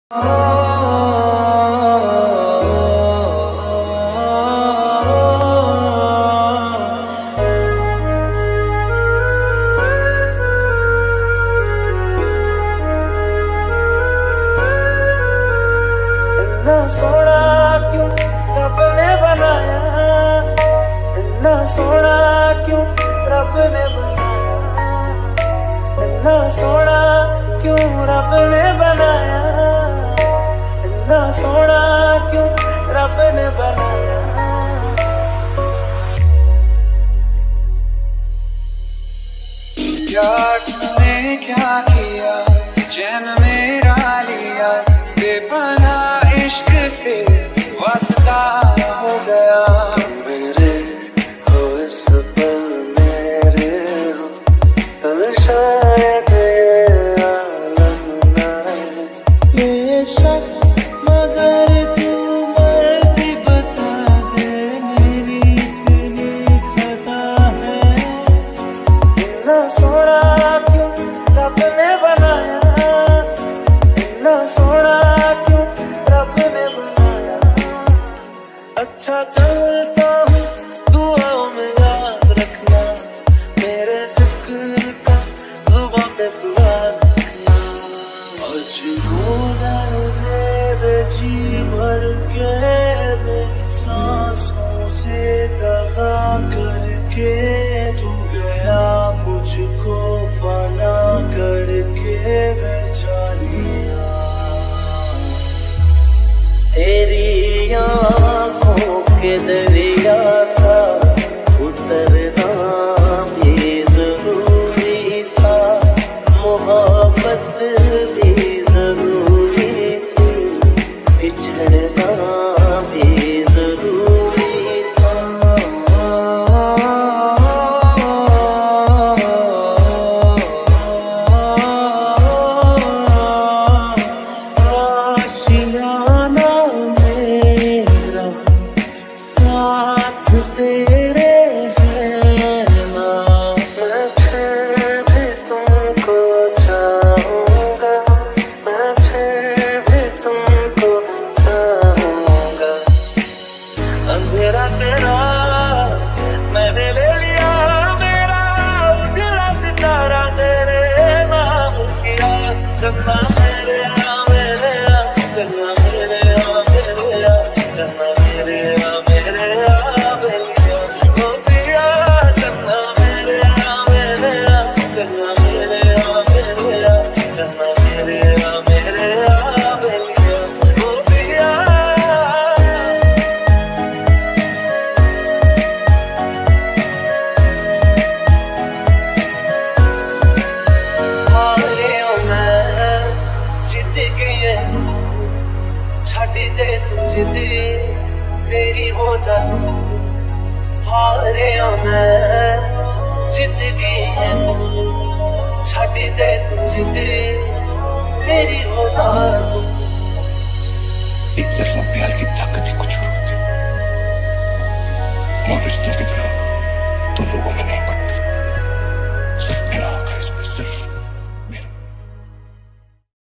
इतना सोना क्यों रब ने बनाया, इतना सोना क्यों रब ने बनाया, इतना सोना क्यों रब ने बनाया, इतना सोना क्यों रब ने बनाया। यार तूने क्या किया, चैन मेरा लिया, बेपनाह इश्क से वास्ता हो गया। तुम मेरे हो इस पल मेरे हो, कल शायद ये आलम न रहे। बेशक मगर तू मर्जी बता दे, मेरी इतनी खता है। इतना सोना क्यों रब ने बनाया, इतना सोना क्यों रब ने बनाया। अच्छा चलता हूँ दुआओं में याद रखना, मेरे जिक्र का जुबां पे सुराग रखना। अजनू दर्दे बेजी भर के मेरी सांसों से दगा करके तू गया मुझको फना करके बेचारिया। तेरी आँखों के दरिया था उतरना भी जरूरी था, मोहब्बत भी जरूरी थी, बिछड़ना भी जरूरी था। आशियाना मेरा साथ तेरे है ना, मैं फिर भी तुमको चाहूँगा, मैं फिर भी तुमको चाहूँगा। अंधेरा तेरा मैंने ले लिया, मेरा उजला सितारा तेरे नाम किया। चन्ना मेरे चन्ना मेरे मेरे चन्ना मेरे मेरे बेलिया हो पिया। चन्ना मेरे चन्ना मेरे मेरे चन्ना मेरे मेरे बेलिया हो पिया। हारे मैं जित गई छड़ दे तू जिद मेरी हो जा तू। हारे मैं जिंदगी है तू, छड़ दे तू जिद मेरी हो जा तू।